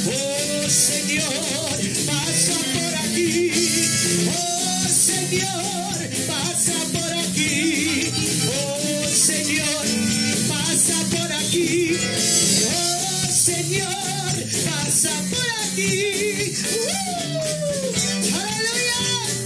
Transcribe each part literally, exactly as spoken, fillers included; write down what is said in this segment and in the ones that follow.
Oh Señor, pasa por aquí. Oh Señor, pasa por aquí. Oh Señor, pasa por aquí. Oh Señor, pasa por aquí. ¡Uh! ¡Aleluya!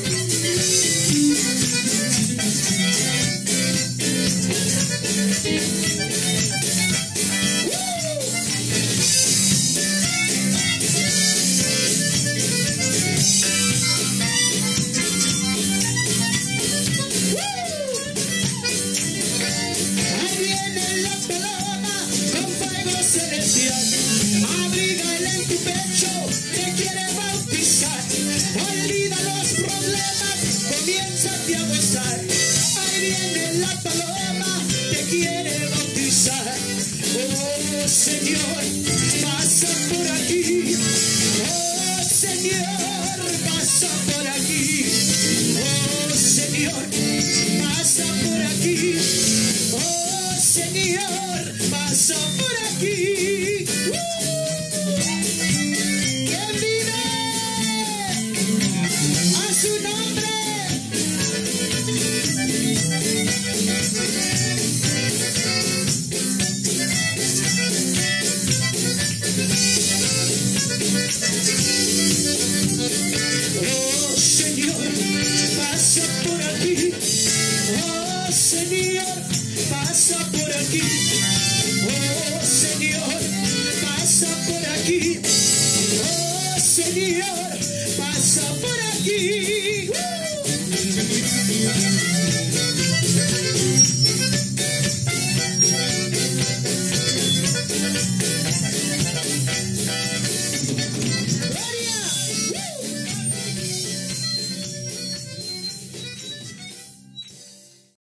Abrígale en tu pecho, te quiere bautizar. Olvida los problemas, comiénzate a gozar. Ahí viene la paloma, te quiere bautizar. Oh Señor, pasa por aquí. Oh Señor, pasa por aquí. Oh Señor, pasa por aquí. Oh Señor, pasa por aquí. ¿Quién vive? A su nombre. Oh Señor, pasa por aquí. Oh Señor, pasa por aquí. Oh Señor, pasa por aquí. Oh Señor, pasa por aquí. ¡Gloria!